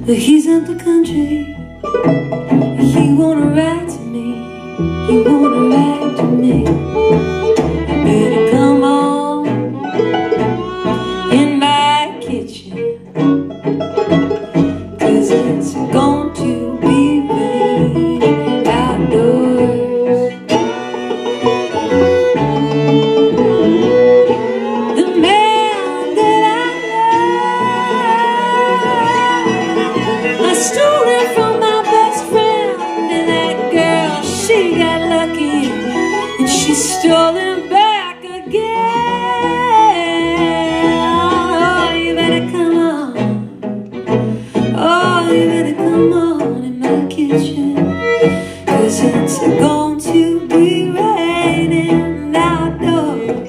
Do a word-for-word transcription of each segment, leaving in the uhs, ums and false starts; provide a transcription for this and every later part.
but he's in the country. He wanna write to me, he wanna write to me. You better come on in my kitchen, 'cause it's going to be raining outdoors. The man that I love, I stole it from my best friend, and that girl, she got lucky, and she stole him back again. Oh, you better come on, oh, you better come on in my kitchen, 'cause it's going to be raining outdoors.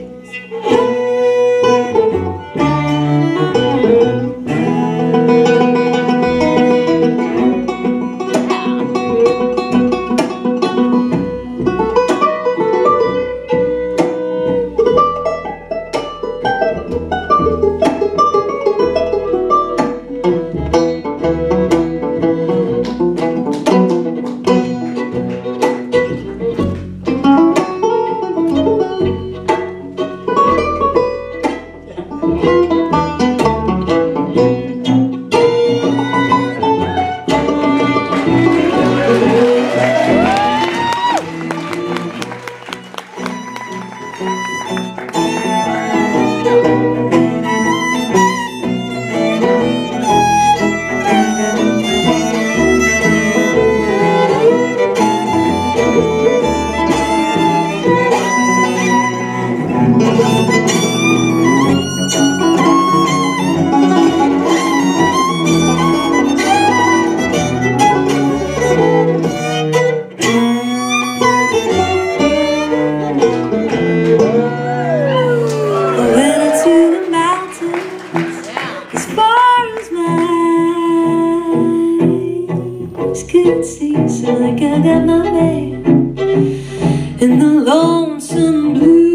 Could see, so like I got my man in the lonesome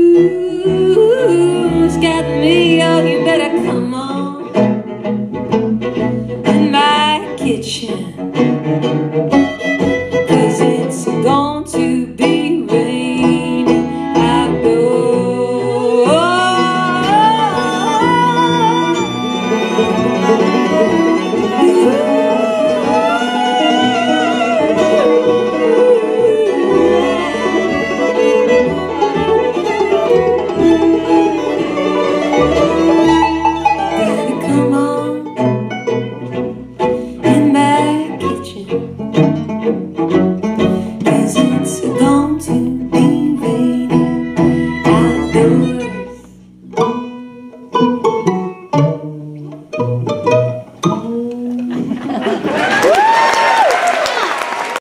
blues. Got me, oh, you better come on in my kitchen, 'cause it's going to be raining outdoors. Outdoors.